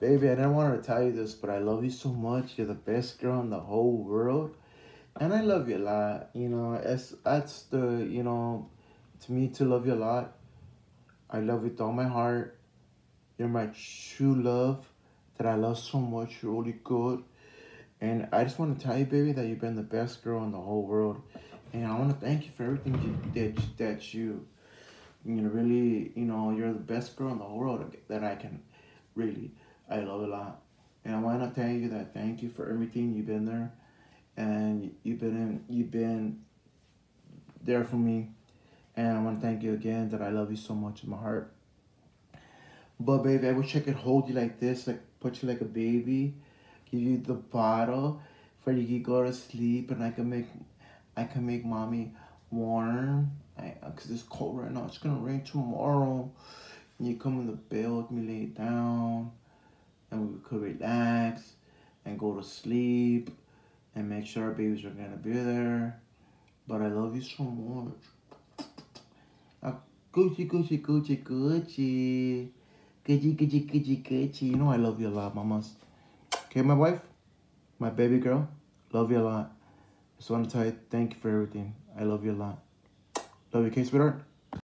Baby, I didn't want to tell you this, but I love you so much. You're the best girl in the whole world. And I love you a lot. That's the, to me to love you a lot. I love you with all my heart. You're my true love that I love so much. You're really good. And I just want to tell you, baby, that you've been the best girl in the whole world. And I want to thank you for everything that really, you're the best girl in the whole world that I can really, I love a lot. And I want to tell you that thank you for everything. You've been there, and you've been there for me. And I want to thank you again that I love you so much in my heart. But baby, I wish I could hold you like this, like put you like a baby, give you the bottle for you to go to sleep, and I can make mommy warm. Cause it's cold right now. It's gonna rain tomorrow. And you come in the bed with me, lay down, and we could relax and go to sleep and make sure our babies are gonna be there. But I love you so much. Uh, Gucci, Gucci, Gucci, Gucci. Gucci, Gucci, Gucci, Gucci. You know I love you a lot, mamas. Okay, my wife, my baby girl, love you a lot. Just want to tell you thank you for everything. I love you a lot. Love you, okay, sweetheart?